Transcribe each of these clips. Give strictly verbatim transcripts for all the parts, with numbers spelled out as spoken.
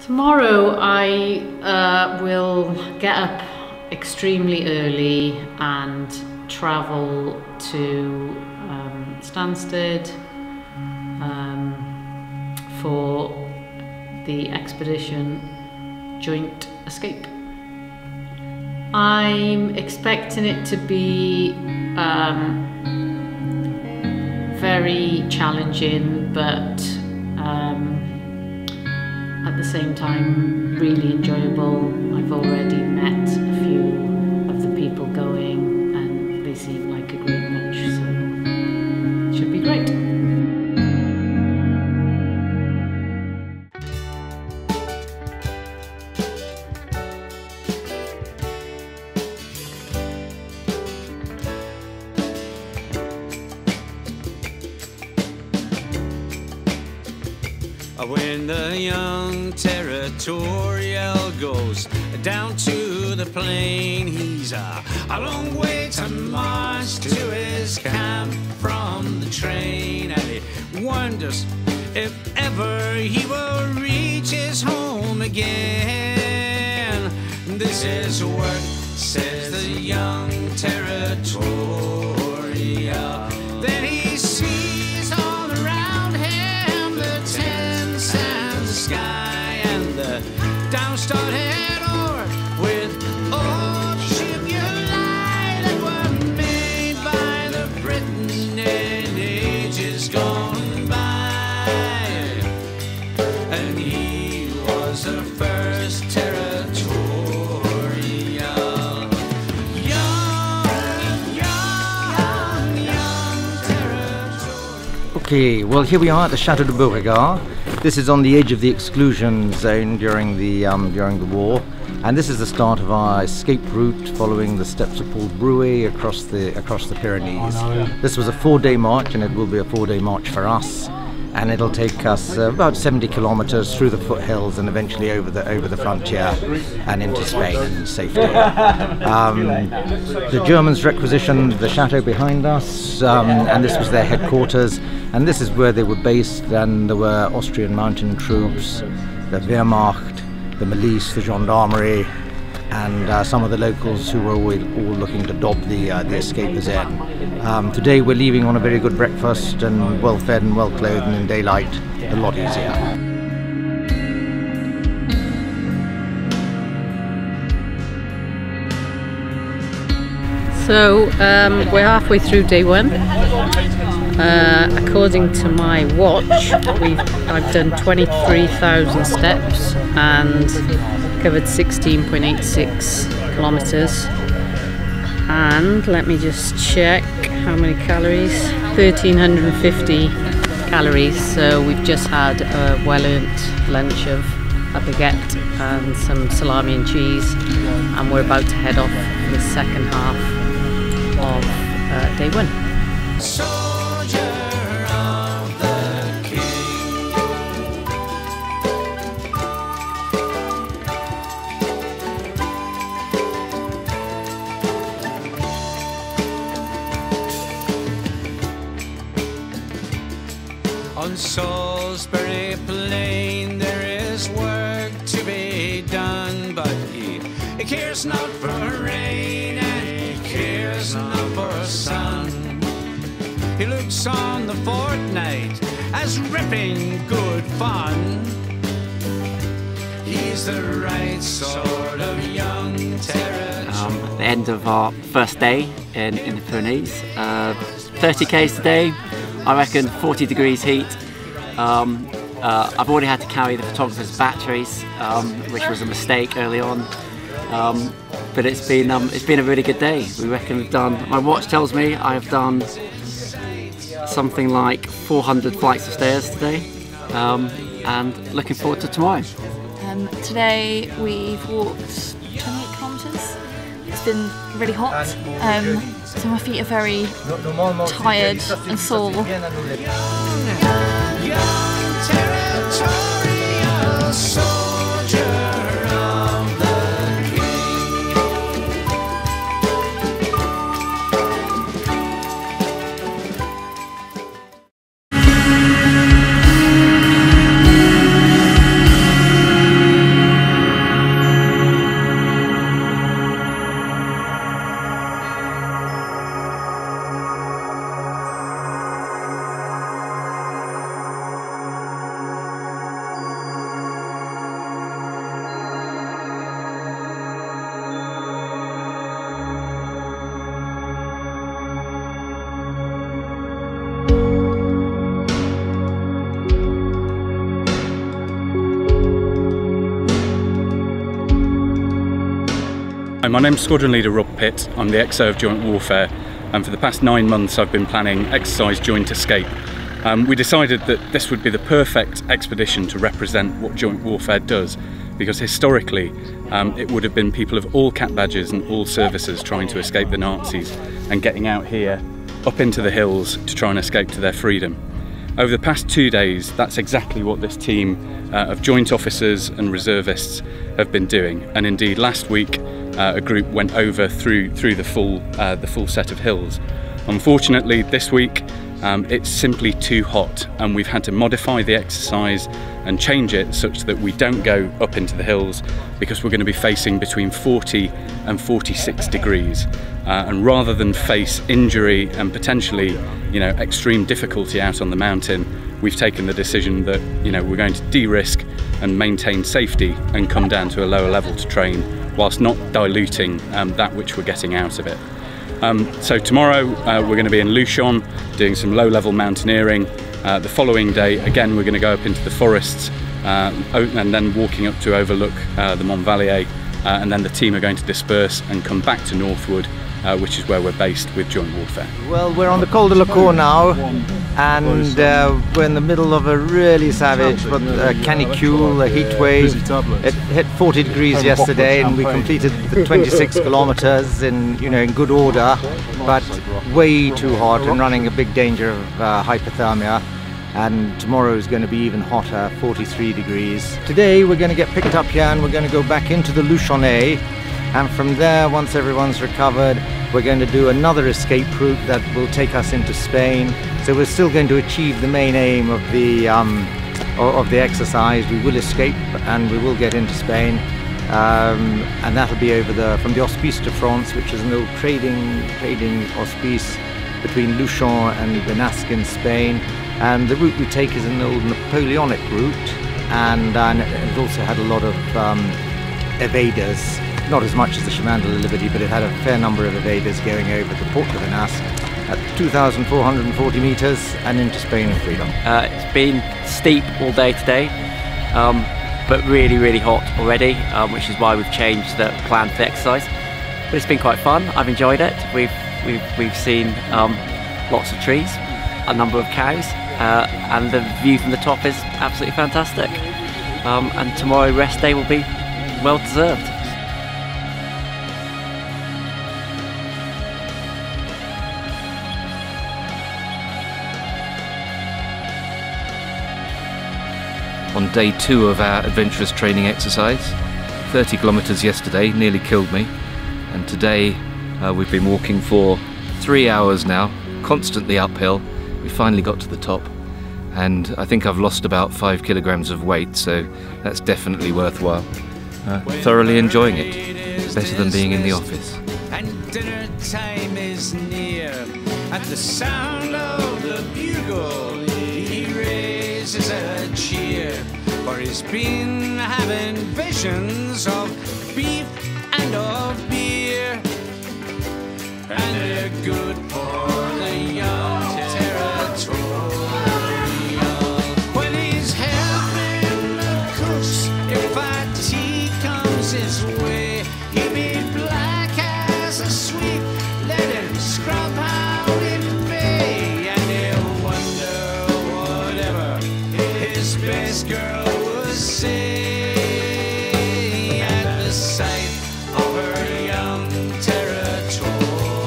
Tomorrow I uh, will get up extremely early and travel to um, Stansted um, for the expedition Joint Escape. I'm expecting it to be um, very challenging, but um, at the same time really enjoyable. I've already met a few of the people going and they seem like a great bunch, so it should be great. When the young territorial goes down to the plain, he's a, a long way to march to his camp from the train, and he wonders if ever he will reach his home again. This is work, says the young territorial. Then he sees all around him the tents and the sky and the downstarted ore with old shipyard lie that were made by the Britain in ages gone by. And he was the first territorial. Okay, well here we are at the Chateau de Beauregard. This is on the edge of the exclusion zone during the um, during the war, and this is the start of our escape route following the steps of Paul Brouet across the across the Pyrenees. This was a four-day march, and it will be a four-day march for us, and it'll take us uh, about seventy kilometers through the foothills and eventually over the over the frontier and into Spain and safety. Um, the Germans requisitioned the chateau behind us, um, and this was their headquarters. And this is where they were based, and there were Austrian mountain troops, the Wehrmacht, the milice, the gendarmerie, and uh, some of the locals who were all, all looking to dob the, uh, the escapers in. Um, today we're leaving on a very good breakfast and well fed and well clothed, and in daylight a lot easier. So um, we're halfway through day one. Uh, according to my watch, we've, I've done twenty-three thousand steps and covered sixteen point eight six kilometers. And let me just check how many calories. one thousand three hundred fifty calories. So we've just had a well-earned lunch of a baguette and some salami and cheese, and we're about to head off for the second half of uh, day one. On Salisbury Plain there is work to be done, but he, he cares not for rain and he cares not for sun. He looks on the fortnight as ripping good fun. He's the right sort of young territorial. Um, at the end of our first day in, in the Pyrenees, uh, thirty Ks today. I reckon forty degrees heat. Um, uh, I've already had to carry the photographer's batteries, um, which was a mistake early on. Um, but it's been um, it's been a really good day. We reckon we've done. My watch tells me I have done something like four hundred flights of stairs today, um, and looking forward to tomorrow. Um, today we've walked twenty-eight kilometres. It's been really hot, um, so my feet are very tired and sore. Hi, my name's Squadron Leader Rob Pitt. I'm the X O of Joint Warfare, and for the past nine months I've been planning exercise Joint Escape. Um, we decided that this would be the perfect expedition to represent what Joint Warfare does, because historically um, it would have been people of all cap badges and all services trying to escape the Nazis and getting out here up into the hills to try and escape to their freedom. Over the past two days, that's exactly what this team uh, of joint officers and reservists have been doing, and indeed last week uh, a group went over through through the full uh, the full set of hills. Unfortunately, this week um, it's simply too hot, and we've had to modify the exercise and change it such that we don't go up into the hills, because we're going to be facing between forty and forty-six degrees. Uh, and rather than face injury and potentially, you know, extreme difficulty out on the mountain, we've taken the decision that, you know, we're going to de-risk and maintain safety and come down to a lower level to train, whilst not diluting um, that which we're getting out of it. Um, so tomorrow uh, we're going to be in Luchon doing some low-level mountaineering. Uh, the following day, again, we're going to go up into the forests uh, and then walking up to overlook uh, the Mont Vallier, uh, and then the team are going to disperse and come back to Northwood, uh, which is where we're based with Joint Warfare. Well, we're on the Col de Luchon now, and uh, we're in the middle of a really savage but uh, canicule, a heat wave. It hit forty degrees yesterday, and we completed the twenty-six kilometers in, you know, in good order, but way too hot and running a big danger of uh, hypothermia. And tomorrow is going to be even hotter, forty-three degrees. Today we're going to get picked up here and we're going to go back into the Luchonnais, and from there, once everyone's recovered, we're going to do another escape route that will take us into Spain. So we're still going to achieve the main aim of the um, of the exercise. We will escape and we will get into Spain, um, and that'll be over the from the Hospice de France, which is an old trading trading hospice between Luchon and Benasque in Spain. And the route we take is an old Napoleonic route, and, uh, and it also had a lot of um, evaders. Not as much as the Chemin de la Liberty, but it had a fair number of evaders going over the Port de Benasque at two thousand four hundred forty meters and into Spain and freedom. Uh, it's been steep all day today, um, but really, really hot already, um, which is why we've changed the plan for the exercise. But it's been quite fun. I've enjoyed it. We've we've we've seen um, lots of trees, a number of cows, uh, and the view from the top is absolutely fantastic. Um, and tomorrow, rest day, will be well deserved. On day two of our adventurous training exercise. thirty kilometers yesterday, nearly killed me, and today uh, we've been walking for three hours now, constantly uphill. We finally got to the top, and I think I've lost about five kilograms of weight, so that's definitely worthwhile. Uh, thoroughly enjoying it. It's better than being in the office. And dinner time is near. At the sound of the bugle, he raises a cheer, for he's been having visions of beef and of beer, and they're good for the young territorial. When he's helping the cooks, if fatigue comes his way, he'll be black as a sweep. Let him scrub out in May, and he'll wonder whatever his best girl would say at the sight of her young territorial.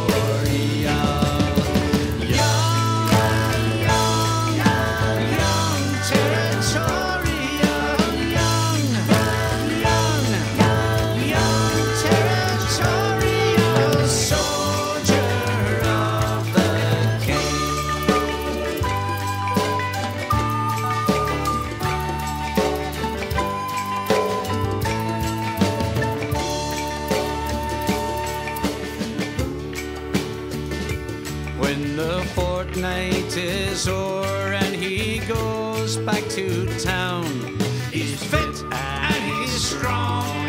Young, young, young, young territorial. Young, young, young territorial soldier of the king. When the fortnight is o'er and he goes back to town, he's fit and he's strong.